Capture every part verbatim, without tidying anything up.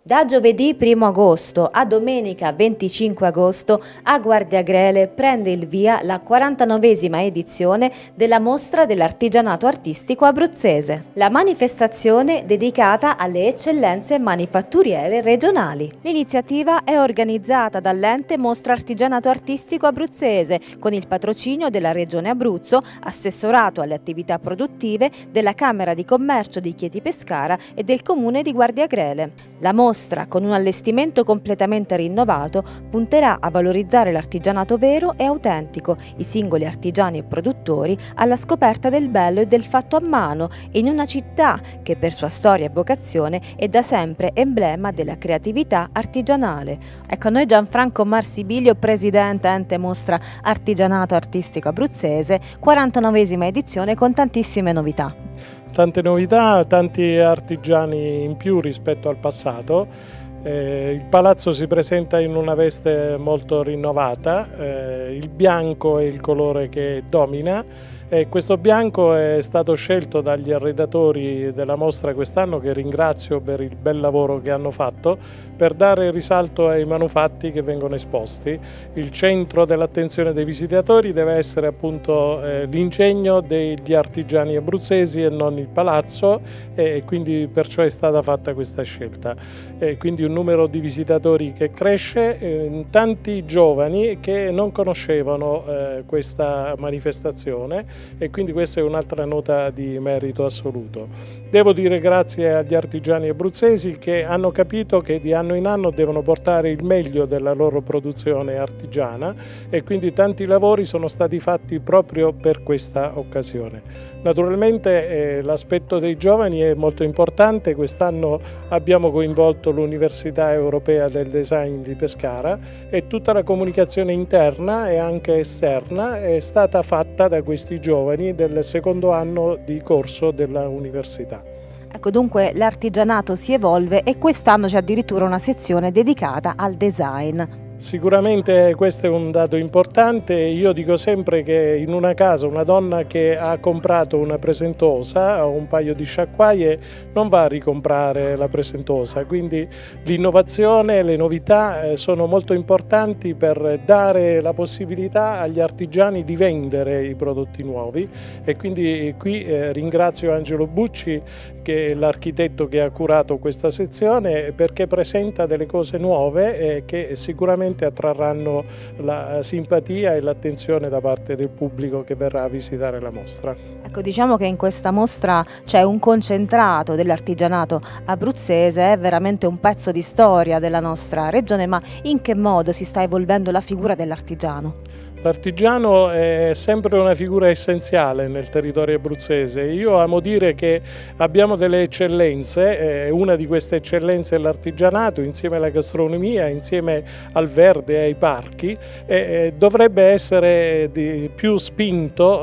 Da giovedì primo agosto a domenica venticinque agosto a Guardiagrele prende il via la quarantanovesima edizione della Mostra dell'Artigianato Artistico Abruzzese, la manifestazione dedicata alle eccellenze manifatturiere regionali. L'iniziativa è organizzata dall'ente Mostra Artigianato Artistico Abruzzese con il patrocinio della Regione Abruzzo, assessorato alle attività produttive della Camera di Commercio di Chieti Pescara e del Comune di Guardiagrele. La mostra mostra, con un allestimento completamente rinnovato, punterà a valorizzare l'artigianato vero e autentico, i singoli artigiani e produttori alla scoperta del bello e del fatto a mano, in una città che per sua storia e vocazione è da sempre emblema della creatività artigianale. Ecco, noi Gianfranco Marsibilio, presidente ente Mostra Artigianato Artistico Abruzzese, quarantanovesima edizione con tantissime novità. Tante novità, tanti artigiani in più rispetto al passato. Eh, il palazzo si presenta in una veste molto rinnovata, eh, il bianco è il colore che domina e questo bianco è stato scelto dagli arredatori della mostra quest'anno, che ringrazio per il bel lavoro che hanno fatto, per dare risalto ai manufatti che vengono esposti. Il centro dell'attenzione dei visitatori deve essere appunto eh, l'ingegno degli artigiani abruzzesi e non il palazzo, e quindi perciò è stata fatta questa scelta. E quindi un numero di visitatori che cresce, eh, tanti giovani che non conoscevano eh, questa manifestazione, e quindi questa è un'altra nota di merito assoluto. Devo dire grazie agli artigiani abruzzesi che hanno capito che di anno in anno devono portare il meglio della loro produzione artigiana, e quindi tanti lavori sono stati fatti proprio per questa occasione. Naturalmente eh, l'aspetto dei giovani è molto importante. Quest'anno abbiamo coinvolto l'Università Europea del Design di Pescara e tutta la comunicazione interna e anche esterna è stata fatta da questi giovani del secondo anno di corso della università. Ecco, dunque l'artigianato si evolve e quest'anno c'è addirittura una sezione dedicata al design. Sicuramente questo è un dato importante. Io dico sempre che in una casa una donna che ha comprato una presentosa o un paio di sciacquaie non va a ricomprare la presentosa, quindi l'innovazione e le novità sono molto importanti per dare la possibilità agli artigiani di vendere i prodotti nuovi, e quindi qui eh, ringrazio Angelo Bucci, che è l'architetto che ha curato questa sezione, perché presenta delle cose nuove eh, che sicuramente attrarranno la simpatia e l'attenzione da parte del pubblico che verrà a visitare la mostra. Ecco, diciamo che in questa mostra c'è un concentrato dell'artigianato abruzzese, è veramente un pezzo di storia della nostra regione, ma in che modo si sta evolvendo la figura dell'artigiano? L'artigiano è sempre una figura essenziale nel territorio abruzzese. Io amo dire che abbiamo delle eccellenze, una di queste eccellenze è l'artigianato, insieme alla gastronomia, insieme al verde e ai parchi, e dovrebbe essere di più spinto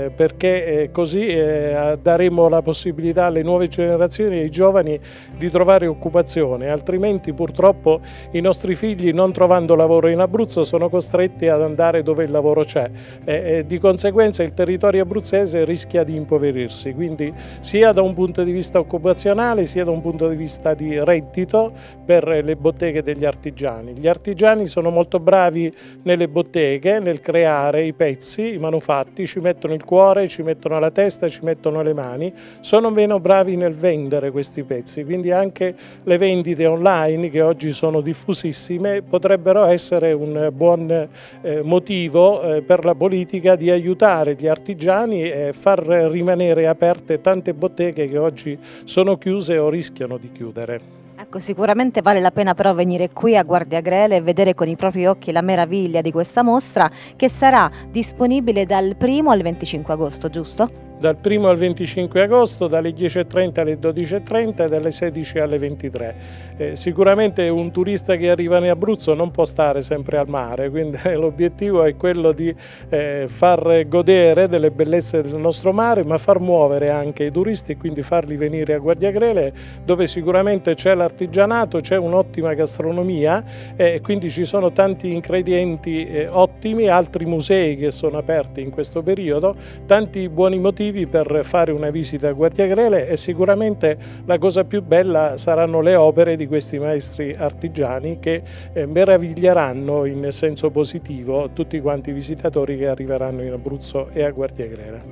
perché così daremo la possibilità alle nuove generazioni e ai giovani di trovare occupazione, altrimenti purtroppo i nostri figli, non trovando lavoro in Abruzzo, sono costretti ad andare dove il lavoro c'è, e, e di conseguenza il territorio abruzzese rischia di impoverirsi, quindi sia da un punto di vista occupazionale sia da un punto di vista di reddito per le botteghe degli artigiani. Gli artigiani sono molto bravi nelle botteghe, nel creare i pezzi, i manufatti, ci mettono il cuore, ci mettono la testa, ci mettono le mani, sono meno bravi nel vendere questi pezzi, quindi anche le vendite online, che oggi sono diffusissime, potrebbero essere un buon eh, motivo per la politica di aiutare gli artigiani e far rimanere aperte tante botteghe che oggi sono chiuse o rischiano di chiudere. Ecco, sicuramente vale la pena però venire qui a Guardiagrele e vedere con i propri occhi la meraviglia di questa mostra, che sarà disponibile dal primo al venticinque agosto, giusto? Dal primo al venticinque agosto, dalle dieci e trenta alle dodici e trenta e dalle sedici alle ventitré. Eh, sicuramente un turista che arriva in Abruzzo non può stare sempre al mare, quindi l'obiettivo è quello di eh, far godere delle bellezze del nostro mare, ma far muovere anche i turisti e quindi farli venire a Guardiagrele, dove sicuramente c'è l'artigianato, c'è un'ottima gastronomia e eh, quindi ci sono tanti ingredienti eh, ottimi, altri musei che sono aperti in questo periodo, tanti buoni motivi motivi per fare una visita a Guardiagrele, e sicuramente la cosa più bella saranno le opere di questi maestri artigiani che eh, meraviglieranno in senso positivo tutti quanti i visitatori che arriveranno in Abruzzo e a Guardiagrele.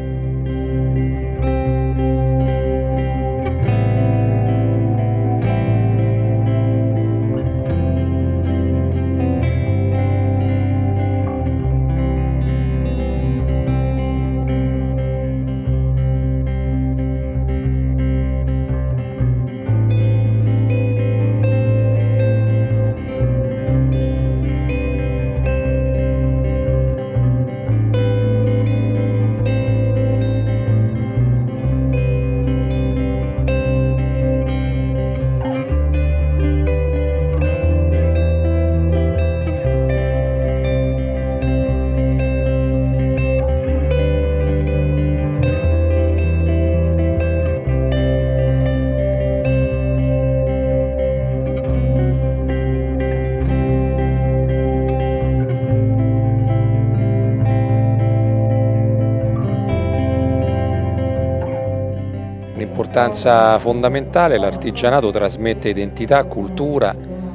Un'importanza fondamentale: l'artigianato trasmette identità, cultura,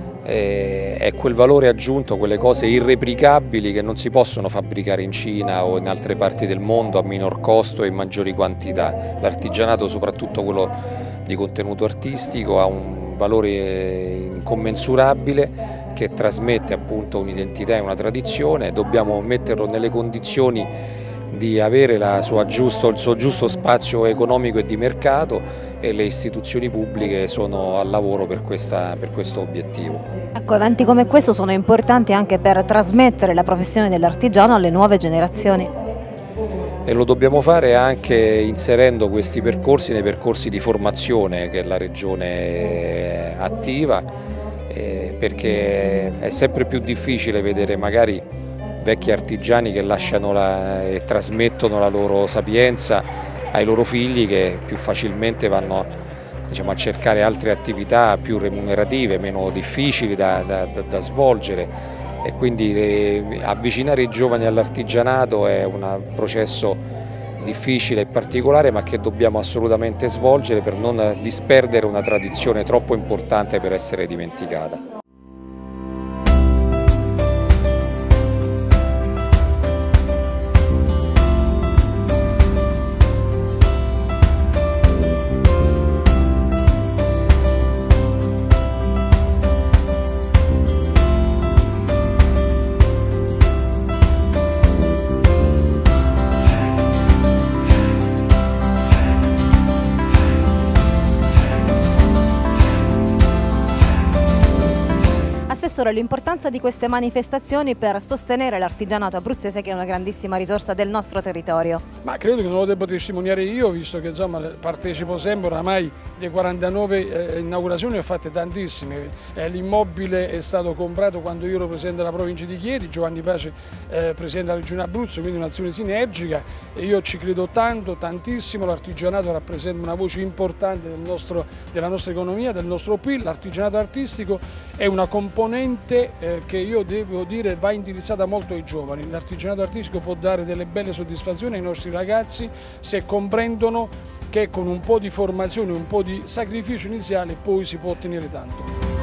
eh, è quel valore aggiunto, quelle cose irreplicabili che non si possono fabbricare in Cina o in altre parti del mondo a minor costo e in maggiori quantità. L'artigianato, soprattutto quello di contenuto artistico, ha un valore incommensurabile che trasmette appunto un'identità e una tradizione. Dobbiamo metterlo nelle condizioni di avere la sua giusto, il suo giusto spazio economico e di mercato, e le istituzioni pubbliche sono al lavoro per, questa, per questo obiettivo. Ecco, eventi come questo sono importanti anche per trasmettere la professione dell'artigiano alle nuove generazioni. E lo dobbiamo fare anche inserendo questi percorsi nei percorsi di formazione che la Regione attiva, eh, perché è sempre più difficile vedere magari vecchi artigiani che lasciano la, e trasmettono la loro sapienza ai loro figli, che più facilmente vanno, diciamo, a cercare altre attività più remunerative, meno difficili da, da, da svolgere, e quindi eh, avvicinare i giovani all'artigianato è un processo difficile e particolare, ma che dobbiamo assolutamente svolgere per non disperdere una tradizione troppo importante per essere dimenticata. Assessore, l'importanza di queste manifestazioni per sostenere l'artigianato abruzzese, che è una grandissima risorsa del nostro territorio. Ma credo che non lo devo testimoniare io, visto che insomma partecipo sempre, oramai le quarantanove eh, inaugurazioni ne ho fatte tantissime. Eh, L'immobile è stato comprato quando io ero presidente della provincia di Chieti, Giovanni Pace eh, presidente della regione Abruzzo, quindi un'azione sinergica, e io ci credo tanto, tantissimo. L'artigianato rappresenta una voce importante del nostro, della nostra economia, del nostro P I L. L'artigianato artistico è una componente eh, che io devo dire va indirizzata molto ai giovani. L'artigianato artistico può dare delle belle soddisfazioni ai nostri ragazzi se comprendono che con un po' di formazione, un po' di sacrificio iniziale poi si può ottenere tanto.